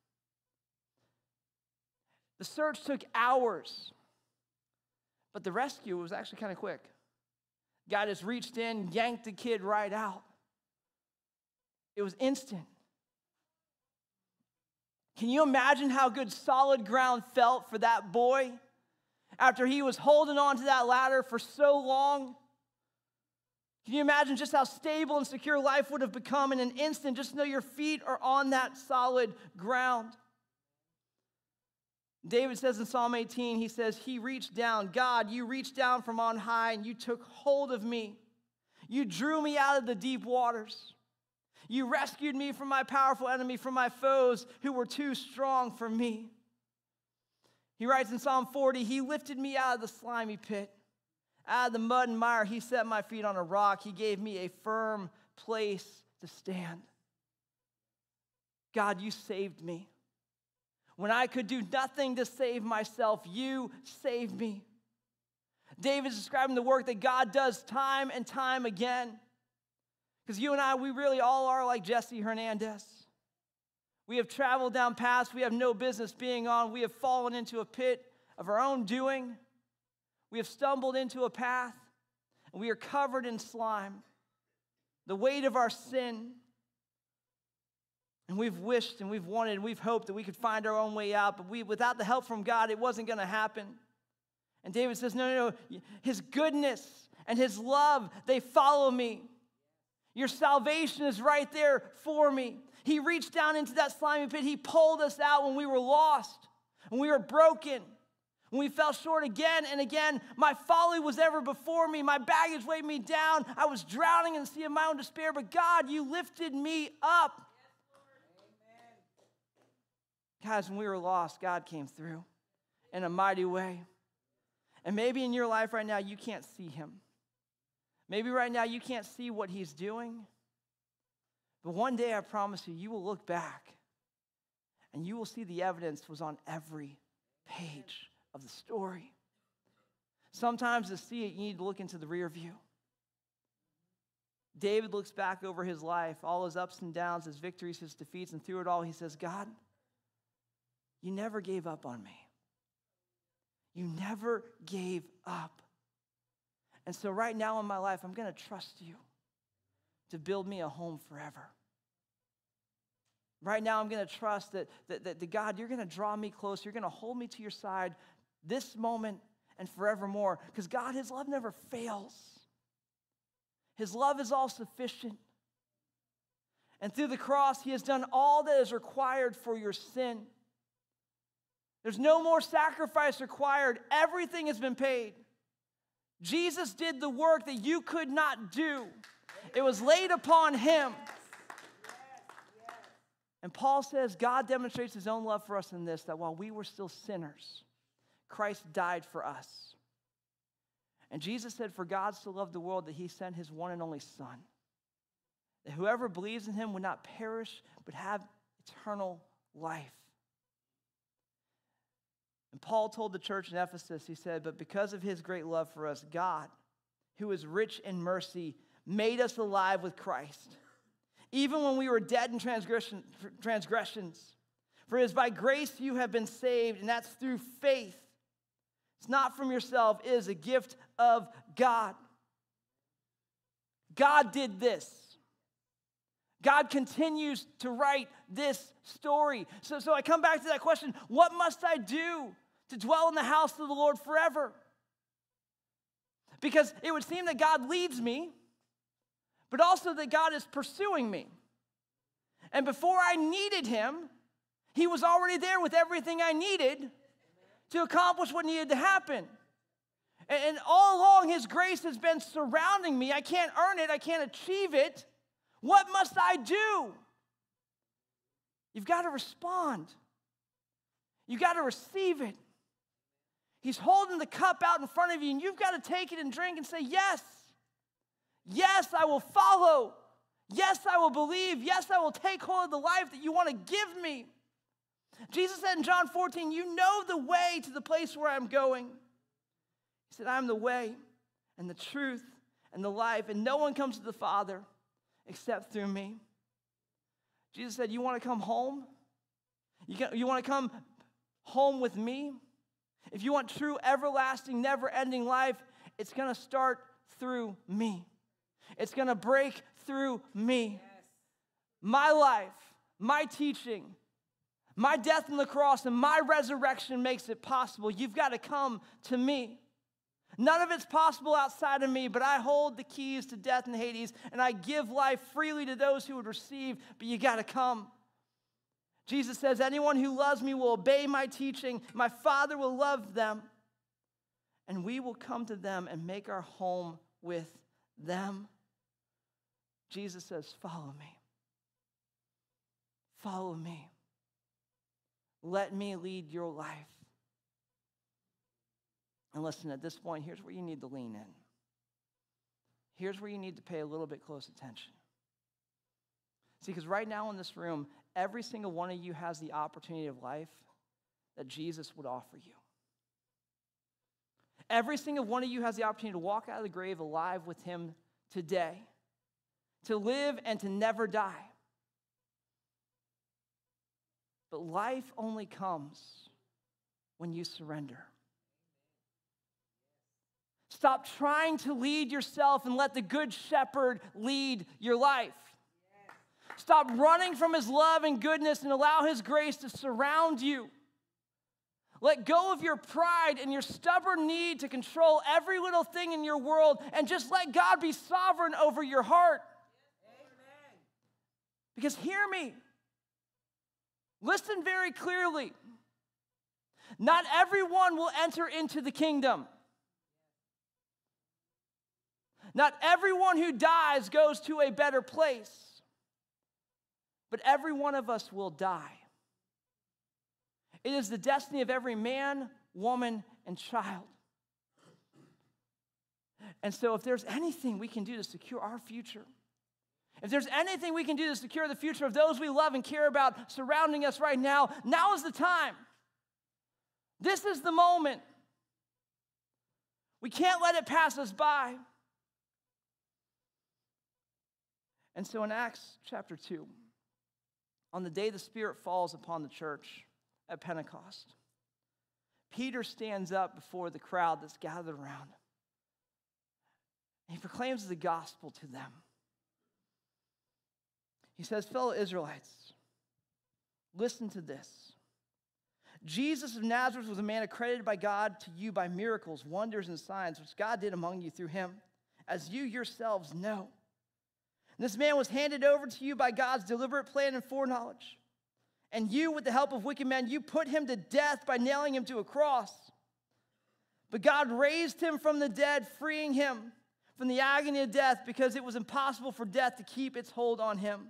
The search took hours, but the rescue was actually kind of quick. Guy just reached in, yanked the kid right out. It was instant. Can you imagine how good solid ground felt for that boy after he was holding on to that ladder for so long? Can you imagine just how stable and secure life would have become in an instant, just to know your feet are on that solid ground? David says in Psalm 18, he says, he reached down. God, you reached down from on high and you took hold of me. You drew me out of the deep waters. You rescued me from my powerful enemy, from my foes who were too strong for me. He writes in Psalm 40, he lifted me out of the slimy pit. Out of the mud and mire, he set my feet on a rock. He gave me a firm place to stand. God, you saved me. When I could do nothing to save myself, you saved me. David's describing the work that God does time and time again. Because you and I, we really all are like Jesse Hernandez. We have traveled down paths we have no business being on. We have fallen into a pit of our own doing. We have stumbled into a path, and we are covered in slime. the weight of our sin. And we've wished and we've wanted and we've hoped that we could find our own way out, but without the help from God, it wasn't going to happen. And David says, no, his goodness and his love, they follow me. Your salvation is right there for me. He reached down into that slimy pit. He pulled us out when we were lost, when we were broken, when we fell short again and again. My folly was ever before me. My baggage weighed me down. I was drowning in the sea of my own despair, but God, you lifted me up. Guys, when we were lost, God came through in a mighty way. And maybe in your life right now, you can't see him. Maybe right now you can't see what he's doing. But one day, I promise you, you will look back and you will see the evidence was on every page of the story. Sometimes to see it, you need to look into the rear view. David looks back over his life, all his ups and downs, his victories, his defeats, and through it all, he says, God, you never gave up on me. You never gave up. And so right now in my life, I'm going to trust you to build me a home forever. Right now, I'm going to trust that God, you're going to draw me close. You're going to hold me to your side this moment and forevermore. Because God, his love never fails. His love is all sufficient. And through the cross, he has done all that is required for your sin. There's no more sacrifice required. Everything has been paid. Jesus did the work that you could not do. It was laid upon him. And Paul says God demonstrates his own love for us in this, that while we were still sinners, Christ died for us. And Jesus said, for God so loved the world that he sent his one and only Son, that whoever believes in him would not perish, but have eternal life. And Paul told the church in Ephesus, he said, but because of his great love for us, God, who is rich in mercy, made us alive with Christ, even when we were dead in transgressions. For it is by grace you have been saved, and that's through faith. It's not from yourself, it is a gift of God. God did this. God continues to write this story. So I come back to that question, what must I do to dwell in the house of the Lord forever? Because it would seem that God leads me, but also that God is pursuing me. And before I needed him, he was already there with everything I needed to accomplish what needed to happen. And all along, his grace has been surrounding me. I can't earn it. I can't achieve it. What must I do? You've got to respond. You've got to receive it. He's holding the cup out in front of you, and you've got to take it and drink and say, yes. Yes, I will follow. Yes, I will believe. Yes, I will take hold of the life that you want to give me. Jesus said in John 14, you know the way to the place where I'm going. He said, I'm the way and the truth and the life, and no one comes to the Father except through me. Jesus said, you want to come home? You want to come home with me? If you want true, everlasting, never-ending life, it's going to start through me. It's going to break through me. Yes. My life, my teaching, my death on the cross, and my resurrection makes it possible. You've got to come to me. None of it's possible outside of me, but I hold the keys to death and Hades, and I give life freely to those who would receive, but you got to come. Jesus says, anyone who loves me will obey my teaching. My Father will love them, and we will come to them and make our home with them. Jesus says, follow me. Follow me. Let me lead your life. And listen, at this point, here's where you need to lean in. Here's where you need to pay a little bit close attention. See, because right now in this room, every single one of you has the opportunity of life that Jesus would offer you. Every single one of you has the opportunity to walk out of the grave alive with him today, to live and to never die. But life only comes when you surrender. Stop trying to lead yourself and let the Good Shepherd lead your life. Stop running from his love and goodness and allow his grace to surround you. Let go of your pride and your stubborn need to control every little thing in your world and just let God be sovereign over your heart. Amen. Because hear me. Listen very clearly. Not everyone will enter into the kingdom. Not everyone who dies goes to a better place. But every one of us will die. It is the destiny of every man, woman, and child. And so if there's anything we can do to secure our future, if there's anything we can do to secure the future of those we love and care about surrounding us right now, now is the time. This is the moment. We can't let it pass us by. And so in Acts chapter 2, on the day the Spirit falls upon the church at Pentecost, Peter stands up before the crowd that's gathered around. He proclaims the gospel to them. He says, fellow Israelites, listen to this. Jesus of Nazareth was a man accredited by God to you by miracles, wonders, and signs, which God did among you through him, as you yourselves know. And this man was handed over to you by God's deliberate plan and foreknowledge. And you, with the help of wicked men, you put him to death by nailing him to a cross. But God raised him from the dead, freeing him from the agony of death, because it was impossible for death to keep its hold on him.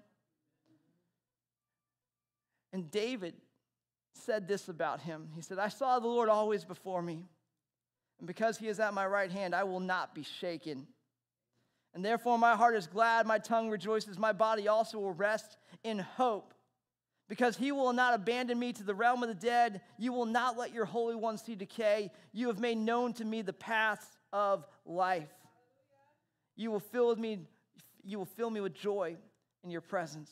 And David said this about him. He said, I saw the Lord always before me, and because he is at my right hand, I will not be shaken. And therefore my heart is glad, my tongue rejoices, my body also will rest in hope. Because he will not abandon me to the realm of the dead. You will not let your Holy One see decay. You have made known to me the paths of life. You will fill me with joy in your presence.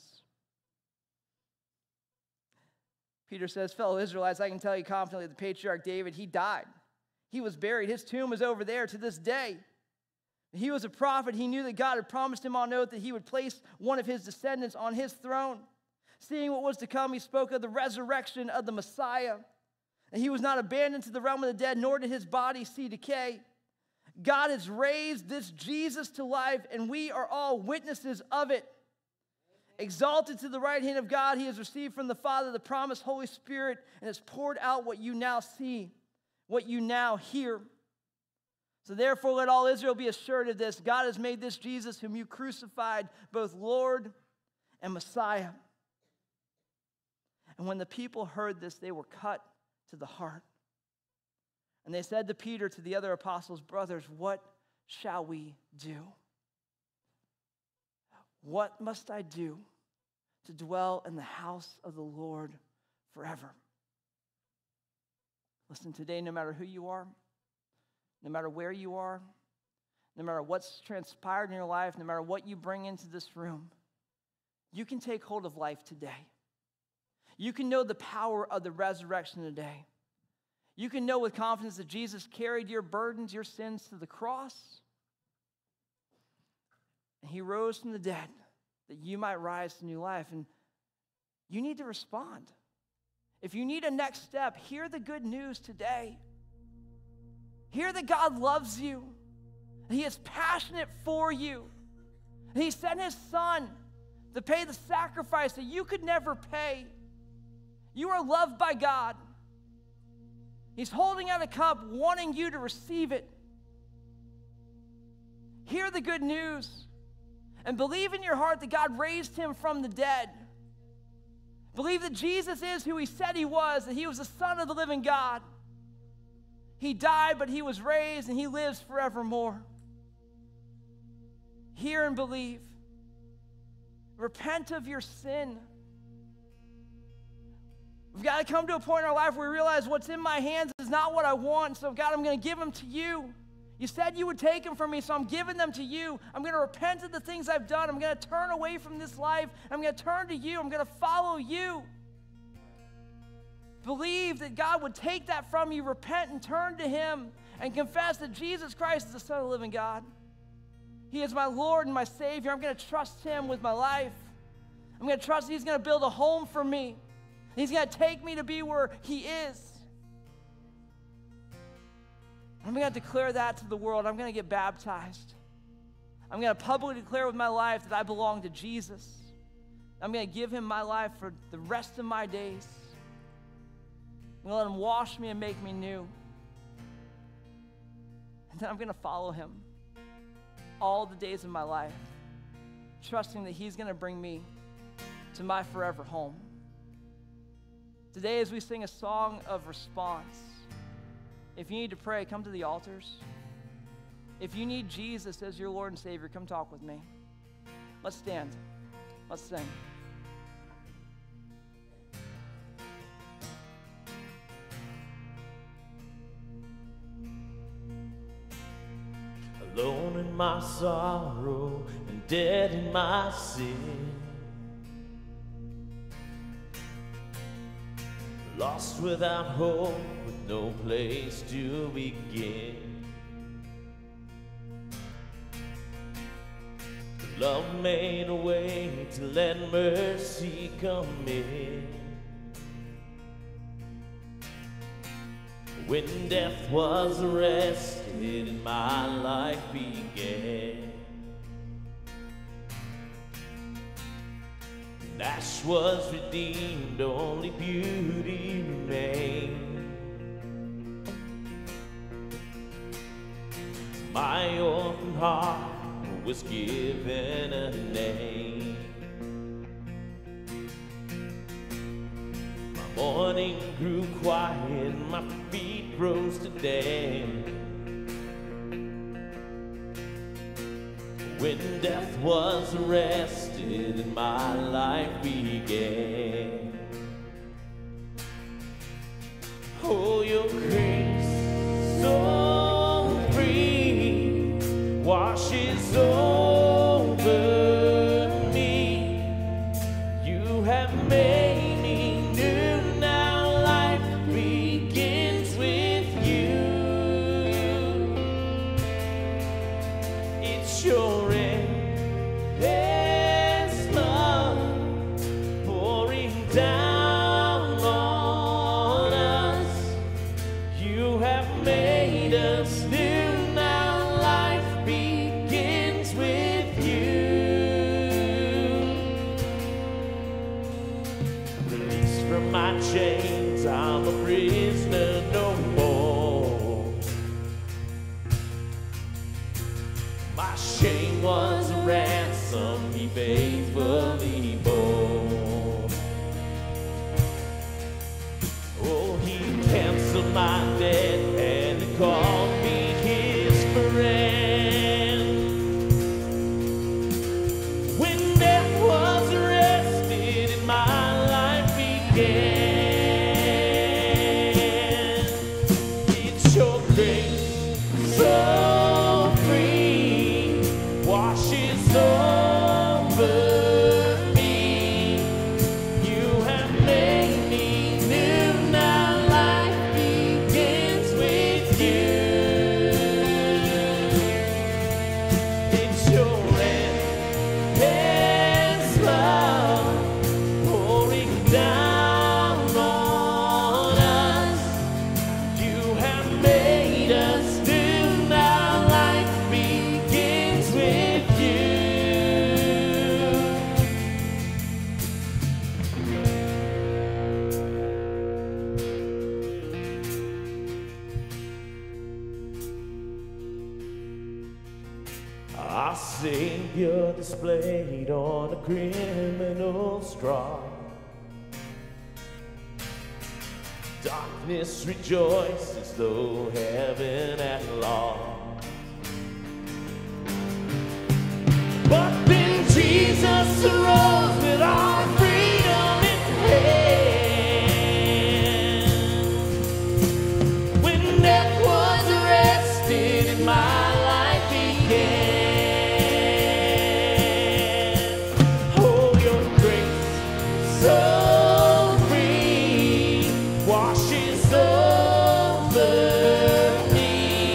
Peter says, fellow Israelites, I can tell you confidently, the patriarch David, he died. He was buried. His tomb is over there to this day. He was a prophet. He knew that God had promised him on oath that he would place one of his descendants on his throne. Seeing what was to come, he spoke of the resurrection of the Messiah. And he was not abandoned to the realm of the dead, nor did his body see decay. God has raised this Jesus to life, and we are all witnesses of it. Exalted to the right hand of God, he has received from the Father the promised Holy Spirit, and has poured out what you now see, what you now hear. So therefore, let all Israel be assured of this. God has made this Jesus, whom you crucified, both Lord and Messiah. And when the people heard this, they were cut to the heart. And they said to Peter, to the other apostles, brothers, what shall we do? What must I do to dwell in the house of the Lord forever? Listen, today, no matter who you are, no matter where you are, no matter what's transpired in your life, no matter what you bring into this room, you can take hold of life today. You can know the power of the resurrection today. You can know with confidence that Jesus carried your burdens, your sins to the cross, and he rose from the dead that you might rise to new life. And you need to respond. If you need a next step, hear the good news today. Hear that God loves you. He is passionate for you. And he sent his son to pay the sacrifice that you could never pay. You are loved by God. He's holding out a cup, wanting you to receive it. Hear the good news and believe in your heart that God raised him from the dead. Believe that Jesus is who he said he was, that he was the Son of the living God. He died, but he was raised, and he lives forevermore. Hear and believe. Repent of your sin. We've got to come to a point in our life where we realize what's in my hands is not what I want. So, God, I'm going to give them to you. You said you would take them from me, so I'm giving them to you. I'm going to repent of the things I've done. I'm going to turn away from this life. I'm going to turn to you. I'm going to follow you. Believe that God would take that from you. Repent and turn to him and confess that Jesus Christ is the Son of the living God. He is my Lord and my Savior. I'm going to trust him with my life. I'm going to trust he's going to build a home for me. He's going to take me to be where he is. I'm going to declare that to the world. I'm going to get baptized. I'm going to publicly declare with my life that I belong to Jesus. I'm going to give him my life for the rest of my days. I'm going to let him wash me and make me new. And then I'm going to follow him all the days of my life, trusting that he's going to bring me to my forever home. Today, as we sing a song of response, if you need to pray, come to the altars. If you need Jesus as your Lord and Savior, come talk with me. Let's stand. Let's sing. Alone in my sorrow and dead in my sin, lost without hope with no place to begin. Love made a way to let mercy come in. When death was arrested and my life began, and ash was redeemed, only beauty remained. My orphan heart was given a name. My morning grew quiet, my feet rose to dance. When death was arrested and my life began. Oh, your grace so free washes over me. You have made me new, now life begins with you. It's your endless love pouring down on us. You have made us new, now life begins with you. Released from my chains, I'm a prisoner no more. My shame was a ransom he faithfully bore. Oh, he canceled my debt and he called me his friend. When death was arrested and my life began, it's your grace so free washes over me. You have made me new, now life begins with you. It's your endless love pouring down on us. You have made us new, now life begins with you. Our Savior displayed on a criminal's cross. Darkness rejoices though heaven at lost. But then Jesus arose with our freedom in hand. When death was arrested and my life began. Oh, your grace so free washes over me.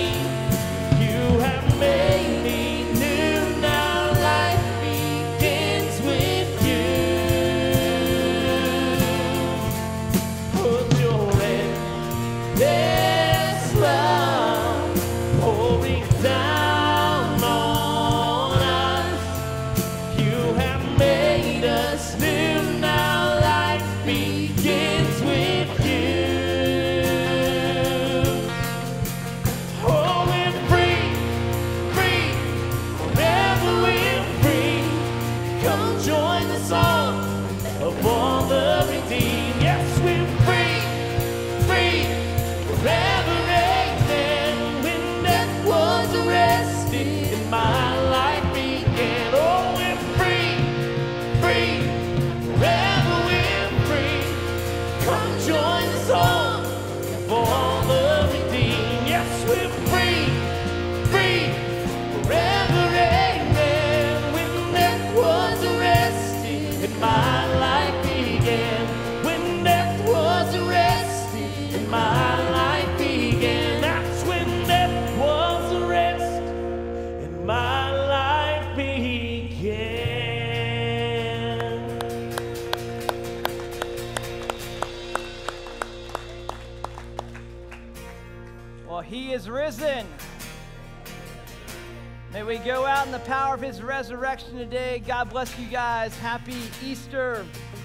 He is risen. May we go out in the power of his resurrection today. God bless you guys. Happy Easter.